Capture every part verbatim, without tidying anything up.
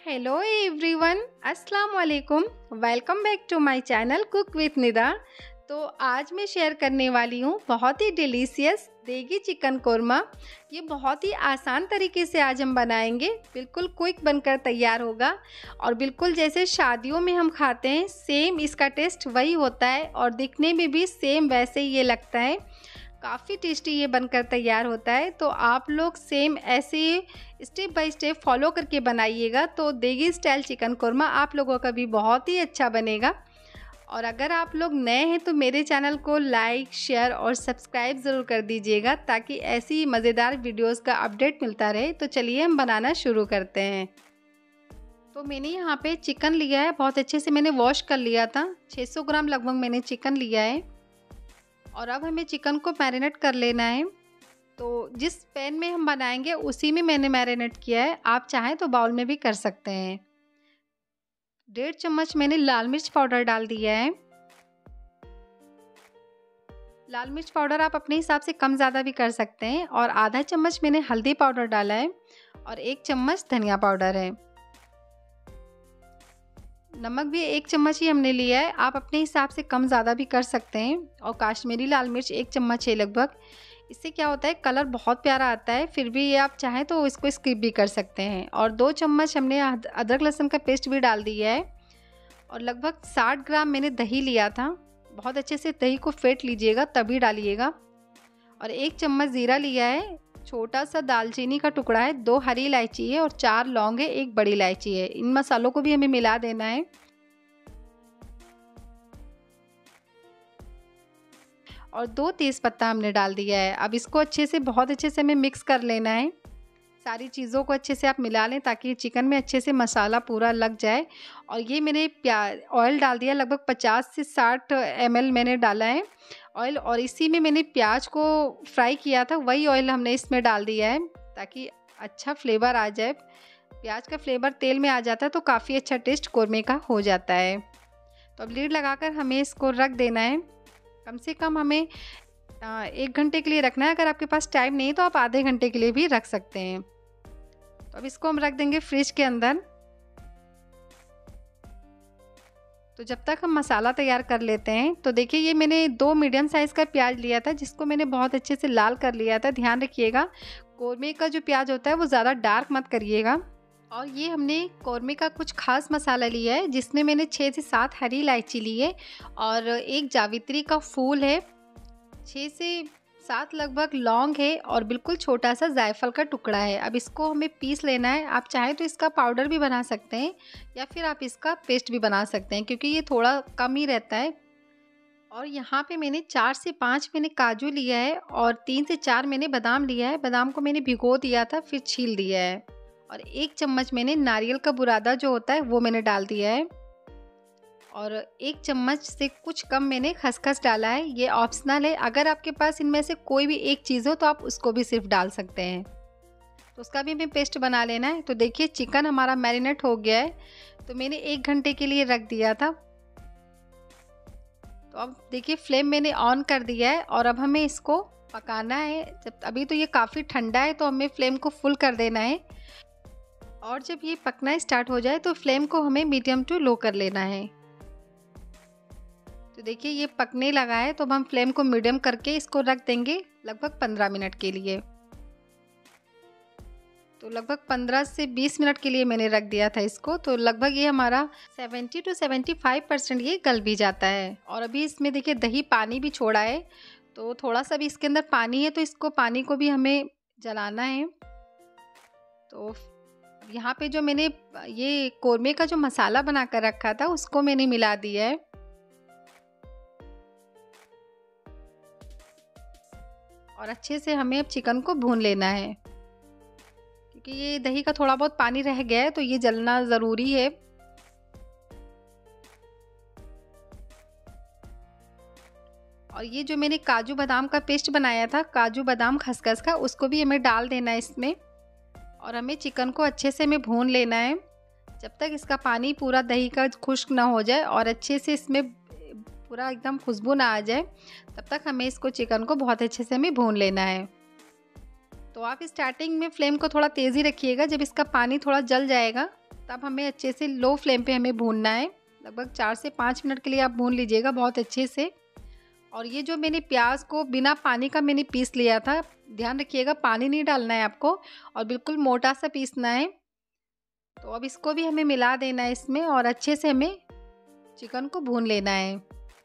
Hello everyone, अस्सलाम वालेकुम। Welcome back to my channel cook with Nida. तो आज मैं शेयर करने वाली हूँ बहुत ही डिलीशियस देगी चिकन कोरमा। ये बहुत ही आसान तरीके से आज हम बनाएंगे, बिल्कुल क्विक बनकर तैयार होगा और बिल्कुल जैसे शादियों में हम खाते हैं सेम इसका टेस्ट वही होता है और दिखने में भी सेम वैसे ही ये लगता है। काफ़ी टेस्टी ये बनकर तैयार होता है। तो आप लोग सेम ऐसे स्टेप बाय स्टेप फॉलो करके बनाइएगा तो देगी स्टाइल चिकन कोरमा आप लोगों का भी बहुत ही अच्छा बनेगा। और अगर आप लोग नए हैं तो मेरे चैनल को लाइक शेयर और सब्सक्राइब ज़रूर कर दीजिएगा ताकि ऐसी ही मज़ेदार वीडियोस का अपडेट मिलता रहे। तो चलिए हम बनाना शुरू करते हैं। तो मैंने यहाँ पे चिकन लिया है, बहुत अच्छे से मैंने वॉश कर लिया था। छह सौ ग्राम लगभग मैंने चिकन लिया है और अब हमें चिकन को मैरिनेट कर लेना है। तो जिस पैन में हम बनाएंगे उसी में मैंने मैरिनेट किया है, आप चाहें तो बाउल में भी कर सकते हैं। डेढ़ चम्मच मैंने लाल मिर्च पाउडर डाल दिया है। लाल मिर्च पाउडर आप अपने हिसाब से कम ज़्यादा भी कर सकते हैं। और आधा चम्मच मैंने हल्दी पाउडर डाला है और एक चम्मच धनिया पाउडर है। नमक भी एक चम्मच ही हमने लिया है, आप अपने हिसाब से कम ज़्यादा भी कर सकते हैं। और काश्मीरी लाल मिर्च एक चम्मच है लगभग। इससे क्या होता है, कलर बहुत प्यारा आता है। फिर भी ये आप चाहें तो इसको स्किप भी कर सकते हैं। और दो चम्मच हमने अदरक लहसुन का पेस्ट भी डाल दिया है। और लगभग साठ ग्राम मैंने दही लिया था, बहुत अच्छे से दही को फेंट लीजिएगा तभी डालिएगा। और एक चम्मच ज़ीरा लिया है, छोटा सा दालचीनी का टुकड़ा है, दो हरी इलायची है और चार लौंग है, एक बड़ी इलायची है। इन मसालों को भी हमें मिला देना है। और दो तेज़पत्ता हमने डाल दिया है। अब इसको अच्छे से बहुत अच्छे से हमें मिक्स कर लेना है। सारी चीज़ों को अच्छे से आप मिला लें ताकि चिकन में अच्छे से मसाला पूरा लग जाए। और ये मैंने प्याज ऑयल डाल दिया, लगभग पचास से साठ एम एल मैंने डाला है ऑयल। और इसी में मैंने प्याज को फ्राई किया था, वही ऑयल हमने इसमें डाल दिया है ताकि अच्छा फ्लेवर आ जाए। प्याज का फ्लेवर तेल में आ जाता है तो काफ़ी अच्छा टेस्ट कोरमे का हो जाता है। तो अब लीड लगाकर हमें इसको रख देना है। कम से कम हमें एक घंटे के लिए रखना है। अगर आपके पास टाइम नहीं तो आप आधे घंटे के लिए भी रख सकते हैं। तो अब इसको हम रख देंगे फ्रिज के अंदर। तो जब तक हम मसाला तैयार कर लेते हैं, तो देखिए ये मैंने दो मीडियम साइज़ का प्याज लिया था जिसको मैंने बहुत अच्छे से लाल कर लिया था। ध्यान रखिएगा कोरमे का जो प्याज होता है वो ज़्यादा डार्क मत करिएगा। और ये हमने कोरमे का कुछ खास मसाला लिया है जिसमें मैंने छः से सात हरी इलायची ली है और एक जावित्री का फूल है, छः से सात लगभग लौंग है और बिल्कुल छोटा सा जायफल का टुकड़ा है। अब इसको हमें पीस लेना है। आप चाहें तो इसका पाउडर भी बना सकते हैं या फिर आप इसका पेस्ट भी बना सकते हैं क्योंकि ये थोड़ा कम ही रहता है। और यहाँ पे मैंने चार से पाँच मैंने काजू लिया है और तीन से चार मैंने बादाम लिया है। बादाम को मैंने भिगो दिया था फिर छील दिया है। और एक चम्मच मैंने नारियल का बुरादा जो होता है वो मैंने डाल दिया है। और एक चम्मच से कुछ कम मैंने खसखस डाला है, ये ऑप्शनल है। अगर आपके पास इनमें से कोई भी एक चीज़ हो तो आप उसको भी सिर्फ डाल सकते हैं। तो उसका भी हमें पेस्ट बना लेना है। तो देखिए चिकन हमारा मैरिनेट हो गया है, तो मैंने एक घंटे के लिए रख दिया था। तो अब देखिए फ्लेम मैंने ऑन कर दिया है और अब हमें इसको पकाना है। जब अभी तो ये काफ़ी ठंडा है तो हमें फ्लेम को फुल कर देना है। और जब ये पकना स्टार्ट हो जाए तो फ्लेम को हमें मीडियम टू लो कर लेना है। तो देखिए ये पकने लगा है तो अब हम फ्लेम को मीडियम करके इसको रख देंगे लगभग पंद्रह मिनट के लिए। तो लगभग पंद्रह से बीस मिनट के लिए मैंने रख दिया था इसको। तो लगभग ये हमारा सत्तर टू पचहत्तर परसेंट ये गल भी जाता है। और अभी इसमें देखिए दही पानी भी छोड़ा है, तो थोड़ा सा भी इसके अंदर पानी है तो इसको पानी को भी हमें जलाना है। तो यहाँ पे जो मैंने ये कोरमे का जो मसाला बना कर रखा था उसको मैंने मिला दिया है। और अच्छे से हमें अब चिकन को भून लेना है क्योंकि ये दही का थोड़ा बहुत पानी रह गया है तो ये जलना ज़रूरी है। और ये जो मैंने काजू बादाम का पेस्ट बनाया था, काजू बादाम खसखस का, उसको भी हमें डाल देना है इसमें। और हमें चिकन को अच्छे से हमें भून लेना है जब तक इसका पानी पूरा दही का खुश्क ना हो जाए और अच्छे से इसमें पूरा एकदम खुशबू ना आ जाए, तब तक हमें इसको चिकन को बहुत अच्छे से हमें भून लेना है। तो आप स्टार्टिंग में फ्लेम को थोड़ा तेज़ी रखिएगा, जब इसका पानी थोड़ा जल जाएगा तब हमें अच्छे से लो फ्लेम पे हमें भूनना है। लगभग चार से पाँच मिनट के लिए आप भून लीजिएगा बहुत अच्छे से। और ये जो मैंने प्याज को बिना पानी का मैंने पीस लिया था, ध्यान रखिएगा पानी नहीं डालना है आपको और बिल्कुल मोटा सा पीसना है। तो अब इसको भी हमें मिला देना है इसमें और अच्छे से हमें चिकन को भून लेना है।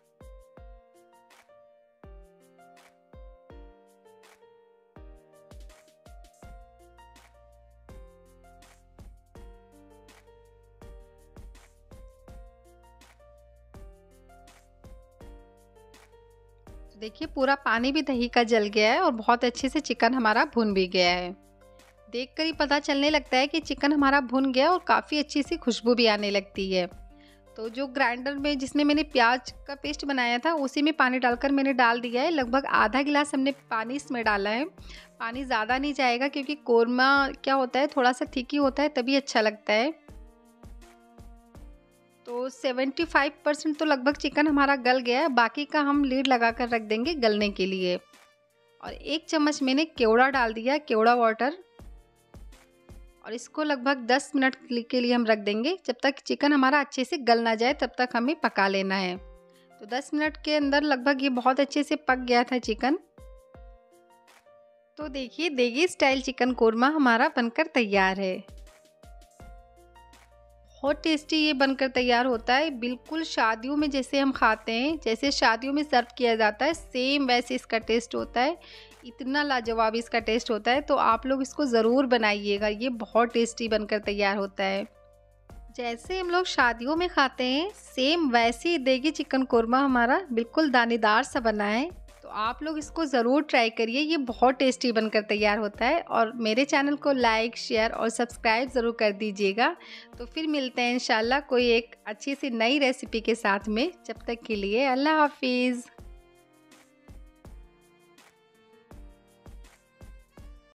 देखिए पूरा पानी भी दही का जल गया है और बहुत अच्छे से चिकन हमारा भुन भी गया है। देखकर ही पता चलने लगता है कि चिकन हमारा भुन गया और काफ़ी अच्छी सी खुशबू भी आने लगती है। तो जो ग्राइंडर में जिसमें मैंने प्याज का पेस्ट बनाया था उसी में पानी डालकर मैंने डाल दिया है। लगभग आधा गिलास हमने पानी इसमें डाला है। पानी ज़्यादा नहीं जाएगा क्योंकि कोरमा क्या होता है थोड़ा सा थिक ही होता है, तभी अच्छा लगता है। तो पचहत्तर परसेंट तो लगभग चिकन हमारा गल गया है, बाकी का हम लीड लगा कर रख देंगे गलने के लिए। और एक चम्मच मैंने केवड़ा डाल दिया, केवड़ा वाटर, और इसको लगभग दस मिनट के लिए हम रख देंगे। जब तक चिकन हमारा अच्छे से गल ना जाए तब तक हमें पका लेना है। तो दस मिनट के अंदर लगभग ये बहुत अच्छे से पक गया था चिकन। तो देखिए देगी स्टाइल चिकन कोरमा हमारा बनकर तैयार है। बहुत टेस्टी ये बनकर तैयार होता है, बिल्कुल शादियों में जैसे हम खाते हैं, जैसे शादियों में सर्व किया जाता है सेम वैसे इसका टेस्ट होता है। इतना लाजवाब इसका टेस्ट होता है, तो आप लोग इसको ज़रूर बनाइएगा। ये बहुत टेस्टी बनकर तैयार होता है। जैसे हम लोग शादियों में खाते हैं सेम वैसे ही देगी चिकन कोरमा हमारा बिल्कुल दानेदार सा बना है। तो आप लोग इसको ज़रूर ट्राई करिए, ये बहुत टेस्टी बनकर तैयार होता है। और मेरे चैनल को लाइक शेयर और सब्सक्राइब ज़रूर कर दीजिएगा। तो फिर मिलते हैं इंशाल्लाह कोई एक अच्छी सी नई रेसिपी के साथ में। जब तक के लिए अल्लाह हाफिज़।